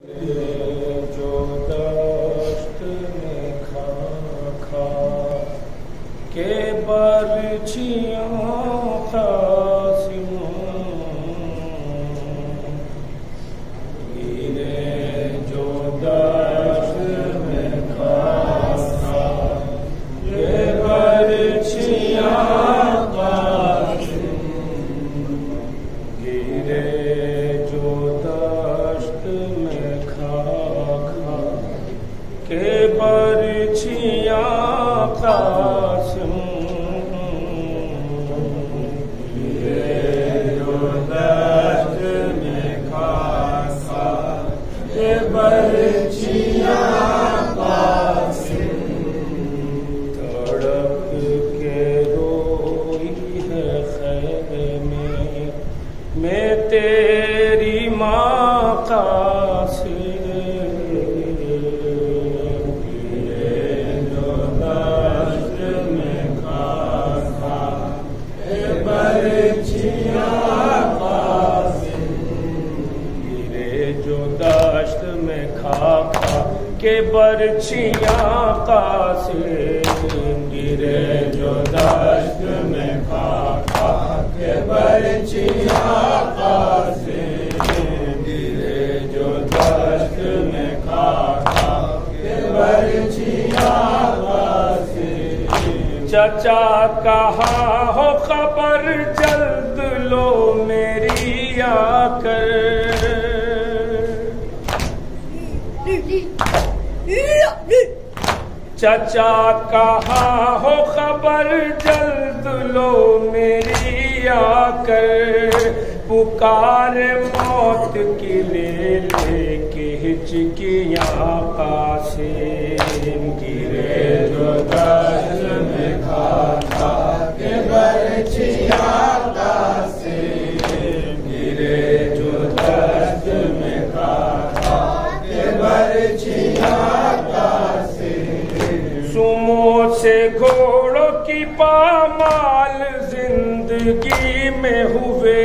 जो दश्त में खा खा के बरछियाँ कासिम गिरे जो दश्त में खा खा के बरछियाँ कासिम गिरे जो दश्त में खा खा के बरछियाँ कासिम गिरे जो दश्त में खा खा के बरछियाँ कासिम तड़प के रोई है खैमे में तेरी माँ कासिम गिरे जो दश्त में खा खा के बरछियाँ कासिम गिरे जो दश्त में खा खा के बरछियाँ कासिम गिरे जो दश्त में खा खा के बरछियाँ कासिम गिरे जो दश्त में खा खा के बरछियाँ कासिम चचा कहा हो खबर जल्द लो मेरी आकर चचा कहा हो खबर जल्द लो मेरी आकर पुकार मौत की ले के हिचकियाँ कासिम गिरे जो दश्त में खा खा के बरछियाँ कासिम गिरे जो दश्त में खा खा के बरछियाँ सुमो से घोड़ों की पामाल जिंदगी में हुए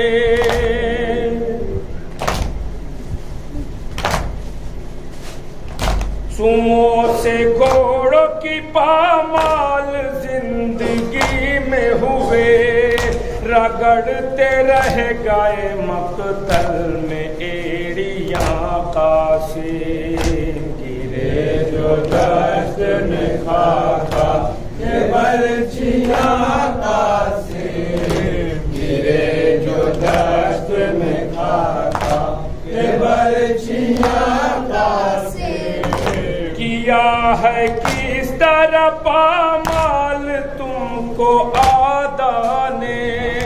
सुमो से घोड़ों की पामाल जिंदगी में हुए रगड़ते रह गए मकतल में एड़ियाँ कासिम गिरे जो दश्त में खा खा के बरछियाँ कासिम गिरे जो दश्त में खा खा के बरछियाँ कासिम किया है किस तरह पामाल तुमको आदा ने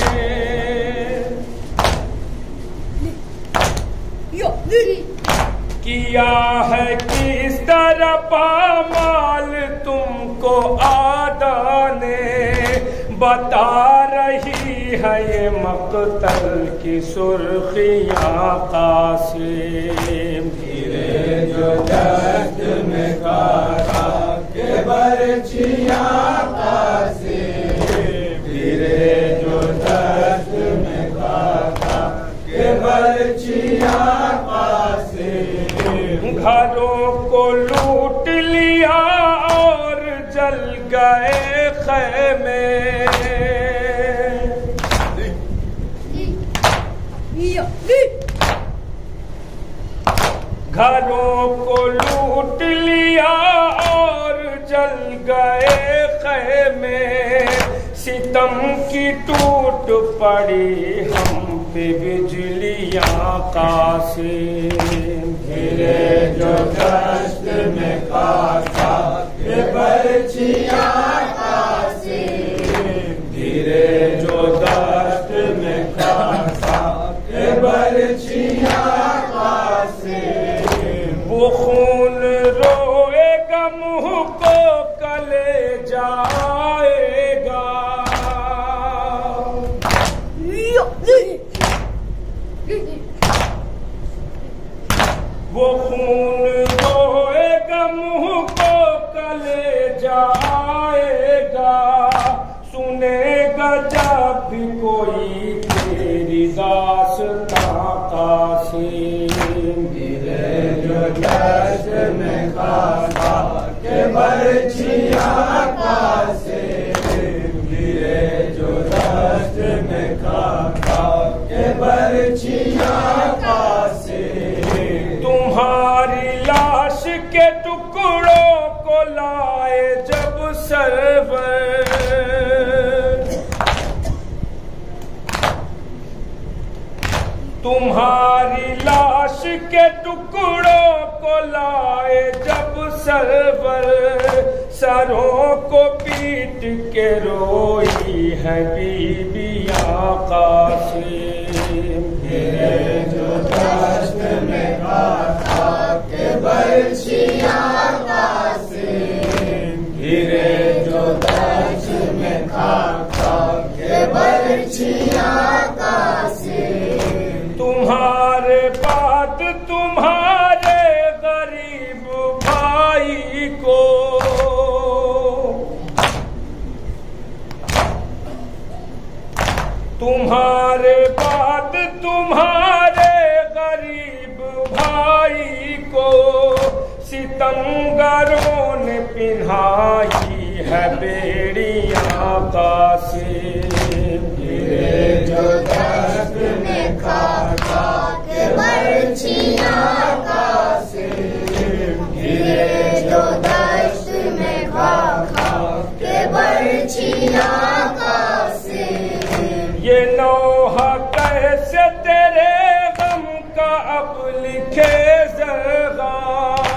किया है किस तरह पामाल तुमको आदा ने बता रही है ये मकतल की सुर्खियाँ कासिम गिरे जो दश्त में खा खा के बरछियाँ कासिम गिरे जो दश्त में खा खा के बरछियाँ घरों को लूट लिया और जल गए खैमे घरों को लूट लिया और जल गए खैमे सितम की टूट पड़ी हम पे बिजलियाँ कासिम गिरे जो दश्त में खा खा के बरछियाँ कासिम गिरे जो दश्त में खा खा के बरछियाँ कासिम वो खून रोएगा मुँह को कले जाएगा वो खून रोएगा मुँह को कले जाएगा सुनेगा जब भी कोई तेरी दास्तां कासिम गिरे जो जो दश्त में खासा के बरछियाँ कासे, गिरे जो दश्त में खासा के बरछियाँ कासे। तुम्हारी लाश के टुकड़ों को लाए जब सरवर, तुम्हारी लाश के टुकड़ों को लाए जब सरवर, सरों को पीट के रोई है बीबियाँ कासिम। गिरे जो दश्त में खासा के बरछियाँ कासे, गिरे जो दश्त में खासा के बरछियाँ कासे। तुम्हारे बाद तुम्हारे गरीब भाई को, तुम्हारे बाद तुम्हारे गरीब भाई को, सितमगरों ने पिन्हाई है बेड़ियाँ कासिम। गिरे जो दश्त में खासा के बरछियाँ कासे, गिरे जो दश्त में खासा के बरछियाँ कासे। ये नौहा कैसे तेरे गम का अब लिखे ज़रग़ाम,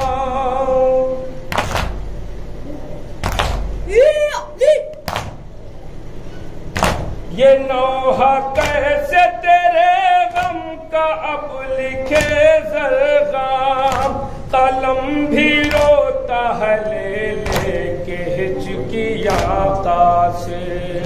ये नौहा कैसे तेरे गम का अब लिखे ज़रग़ाम। कलम भी रोता है ले ले के हिचकियाँ कासे।